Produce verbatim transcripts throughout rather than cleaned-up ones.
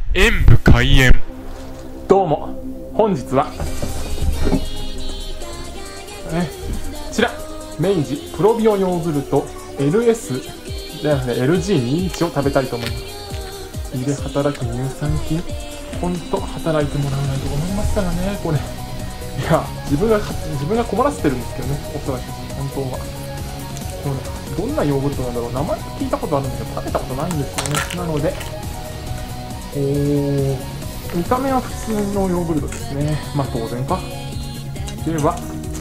演武開演。 どうも、本日はえこちら明治プロビオヨーグルト エルエス ではなくて エルジーにじゅういち を食べたいと思います。胃で働く乳酸菌、ほんと働いてもらわないと思いますからね、これ。いや、自分が自分が困らせてるんですけどね、おそらく本当は。でもね、どんなヨーグルトなんだろう、名前聞いたことあるんだけど食べたことないんですよね。なので、おー、見た目は普通のヨーグルトですね。まあ当然か。では、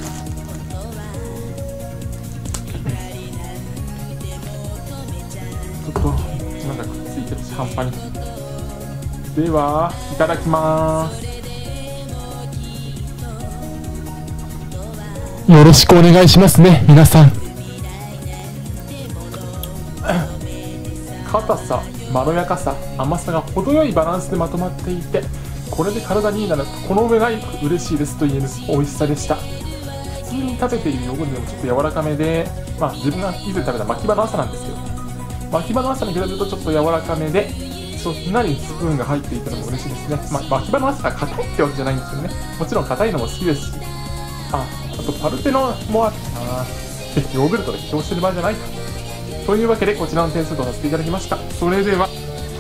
ちょっとなんかくっついてるし半端に。では、いただきまーす。 よろしくお願いしますね、皆さん。 硬さ、まろやかさ、甘さが程よいバランスでまとまっていて、これで体にいいならこの上ない嬉しいですと言える美味しさでした。普通に食べているヨーグルトでもちょっと柔らかめで、まあ自分が以前食べた巻き場の朝なんですけど、巻き場の朝に比べるとちょっと柔らかめで、そんなにスプーンが入っていたのも嬉しいですね。まあ、巻き場の朝が硬いってわけじゃないんですよね。もちろん硬いのも好きですし、あ、あとパルテノもあったな。ヨーグルトで批評してる場合じゃないか。というわけでこちらの点数とさせていただきました。それでは、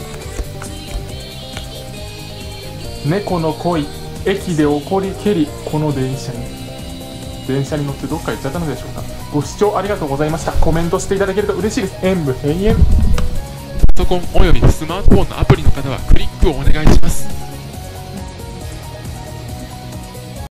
猫の恋、駅で起こりけりこの電車に電車に乗ってどっか行っちゃったのでしょうか。ご視聴ありがとうございました。コメントしていただけると嬉しいです。演武閉園。 パソコンおよびスマートフォンのアプリの方はクリックをお願いします。